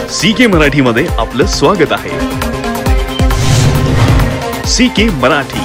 CK मराठीमध्ये आपलं स्वागत आहे। CK मराठी।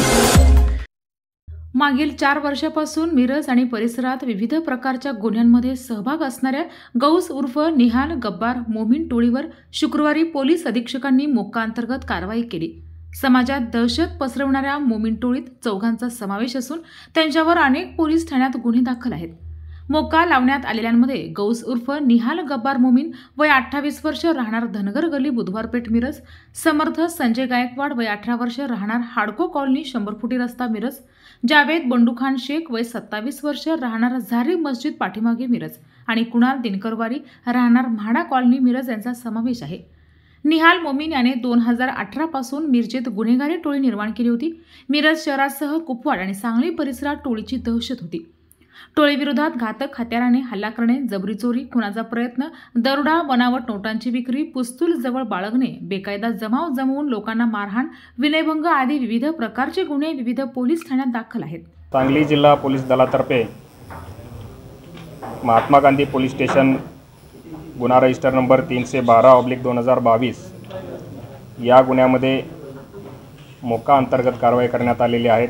मागील 4 वर्षापासून मिरज आणि परिसरात विविध प्रकारच्या गुन्ह्यांमध्ये सहभाग असणाऱ्या गौस उर्फ निहाल गब्बार मोमीन टोळीवर शुक्रवारी पोलीस अधीक्षकांनी मोक्का अंतर्गत कारवाई केली। समाजात दहशत पसरवणाऱ्या मोमीन टोळीत चौघांचा समावेश असून त्यांच्यावर अनेक पोलीस ठाण्यात गुन्हे दाखल आहेत। मोक्का लावण्यात आलेल्यांमध्ये गौस उर्फ निहाल गब्बार मोमीन वय 28 वर्ष राहणार धनगर गल्ली बुधवारपेठ मिरज, समर्थ संजय गायकवाड वय 18 वर्ष राहणार हाडको कॉलनी 100 फुटी रस्ता मिरज, जावेद बंडूखान शेख वय 27 वर्ष राहणार झारी मस्जिद पाठीमागे मिरज आणि कुणाल दिनकरवारी राहणार म्हाडा कॉलनी मिरज यांचा समावेश आहे। निहाल मोमीन याने 2018 पासून मिरजेत गुन्हेगारी टोळी निर्माण केली होती। मिरज शहरासह कुपवाड आणि सांगली परिसरात टोळीची दहशत होती। टोळीविरोधात घातक हत्याराने हल्ला करणे, जबरी चोरी, खुनाचा प्रयत्न, दरोडा, बनावट नोटांची विक्री, पुस्तूल जवळ बाळगणे, बेकायदा जमाव जमवून लोकांना मारहाण, विनयभंग आदी विविध प्रकारचे गुन्हे विविध पोलीस ठाण्यात दाखल आहेत। सांगली जिल्हा पोलीस दलातर्फे महात्मा गांधी पोलीस स्टेशन गुन्हा रजिस्टर नंबर 312/2022 या गुन्ह्यामध्ये मोक्का अंतर्गत कारवाई करण्यात आलेली आहे।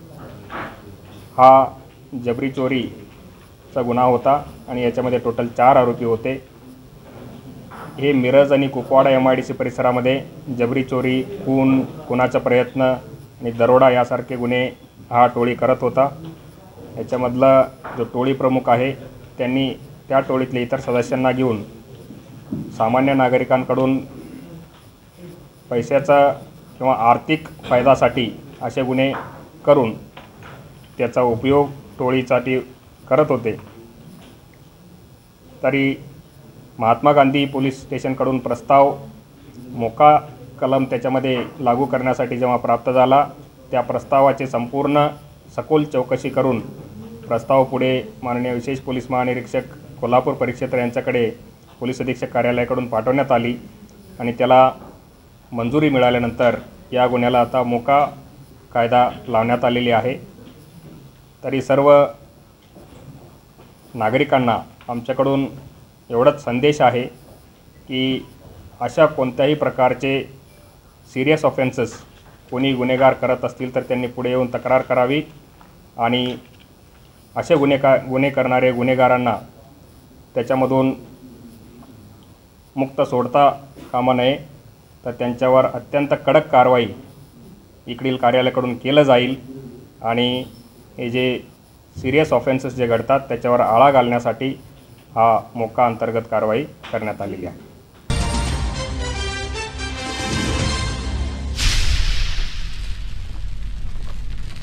हा जबरी चोरीचा गुन्हा होता आणि याच्यामध्ये टोटल 4 आरोपी होते। हे मिरज आणि कुपवाडा MIDC परिसरामध्ये जबरी चोरी, खुनाचा प्रयत्न आणि दरोडा यासारखे गुन्हे हा टोळी करत होता। याच्यामधला जो टोळी प्रमुख आहे त्यांनी त्या टोळीतले इतर सदस्यांना घेऊन सामान्य नागरिकांकडून पैशाचा किंवा आर्थिक फायद्यासाठी असे गुन्हे करून त्याचा उपयोग टोळीसाठी करत होते। तरी महात्मा गांधी पोलीस स्टेशनकडून प्रस्ताव मोक्का कलम त्याच्यामध्ये लागू करण्यासाठी जेव्हा प्राप्त झाला, त्या प्रस्तावाचे संपूर्ण सखोल चौकशी करून प्रस्ताव पुढे माननीय विशेष पोलीस महानिरीक्षक कोल्हापूर परिक्षेत्र यांच्याकडे पोलीस अधीक्षक कार्यालयाकडून पाठवण्यात आली आणि त्याला मंजुरी मिळाल्यानंतर या गुन्ह्याला आता मोक्का कायदा लावण्यात आलेली आहे। तरी सर्व नागरिकांना आमच्याकडून एवढाच संदेश आहे की अशा कोणत्याही प्रकारचे सिरियस ऑफेन्सेस कोणी गुन्हेगार करत असतील तर त्यांनी पुढे येऊन तक्रार करावी आणि असे गुन्हे करणारे गुन्हेगारांना त्याच्यामधून मुक्त सोडता कामा नये, तर त्यांच्यावर अत्यंत कडक कारवाई इकडील कार्यालयाकडून केलं जाईल आणि हे जे सिरियस ऑफेन्सेस जे घडतात त्याच्यावर आळा घालण्यासाठी हा मोक्का अंतर्गत कारवाई करण्यात आलेली आहे।